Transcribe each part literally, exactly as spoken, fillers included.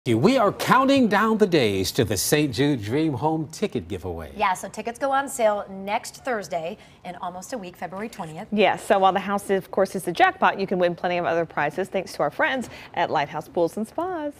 We are counting down the days to the Saint Jude Dream Home ticket giveaway. Yeah, so tickets go on sale next Thursday in almost a week, February twentieth. Yes, so while the house, of course, is the jackpot, you can win plenty of other prizes thanks to our friends at Litehouse Pools and Spas.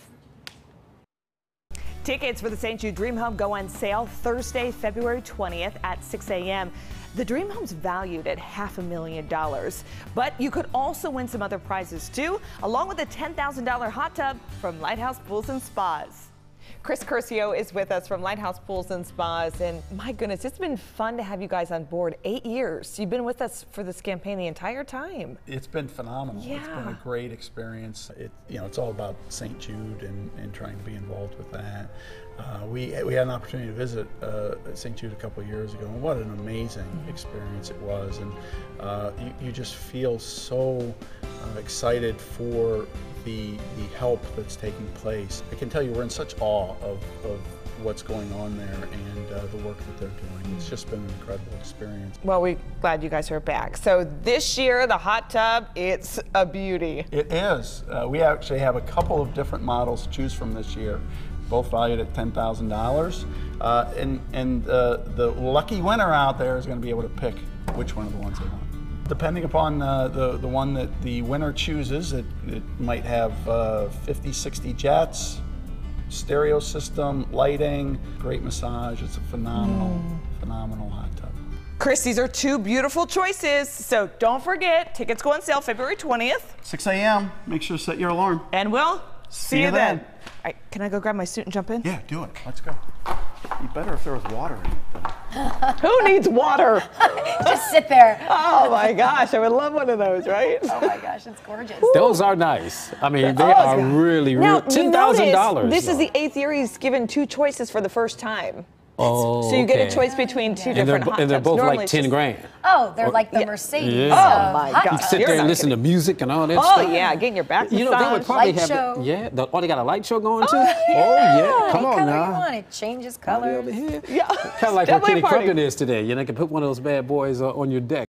Tickets for the Saint Jude Dream Home go on sale Thursday, February twentieth at six A M The Dream Home's valued at half a million dollars, but you could also win some other prizes too, along with a ten thousand dollar hot tub from Litehouse Pools and Spas. Chris Curcio is with us from Litehouse Pools and Spas, and my goodness, it's been fun to have you guys on board. Eight years. You've been with us for this campaign the entire time. It's been phenomenal. Yeah. It's been a great experience. It, you know, it's all about Saint Jude and, and trying to be involved with that. Uh, we, we had an opportunity to visit uh, Saint Jude a couple of years ago, and what an amazing experience it was. And uh, you, you just feel so uh, excited for the, the help that's taking place. I can tell you we're in such awe of, of what's going on there and uh, the work that they're doing. It's just been an incredible experience. Well, we're glad you guys are back. So this year, the hot tub, it's a beauty. It is. Uh, we actually have a couple of different models to choose from this year, both valued at ten thousand dollars. Uh, and and uh, the lucky winner out there is going to be able to pick which one of the ones they want. Depending upon uh, the, the one that the winner chooses, it, it might have uh, fifty, sixty jets, stereo system, lighting, great massage. It's a phenomenal, mm. phenomenal hot tub. Chris, these are two beautiful choices, so don't forget, tickets go on sale February twentieth. six A M Make sure to set your alarm. And we'll see, see you then. then. All right, can I go grab my suit and jump in? Yeah, do it. Let's go. You better if there was water in it, though. Who needs water? Just sit there. Oh my gosh, I would love one of those, right? Oh my gosh, it's gorgeous. Those are nice. I mean, they Oh, are God. really, Now, really ten thousand dollars. This is the eighth year he's given two choices for the first time. Oh, so you okay. get a choice between two and different they're, hot and they're tubs. both Normally like it's ten just- grand. Oh, they're like the Yeah. Mercedes. Yeah. of Oh, my hot gosh. You tubs. sit You're there and not listen to music and all that Oh stuff. yeah, getting your back You know, they would massage. probably Light have show. it. Yeah. The, oh, they got a light show going too? Oh, yeah. Oh, yeah. Come Any on color now. You want. It changes Party colors. over here. Yeah, Kind of like what definitely Kenny a party. Crumpton is today. You know, they can put one of those bad boys uh, on your deck.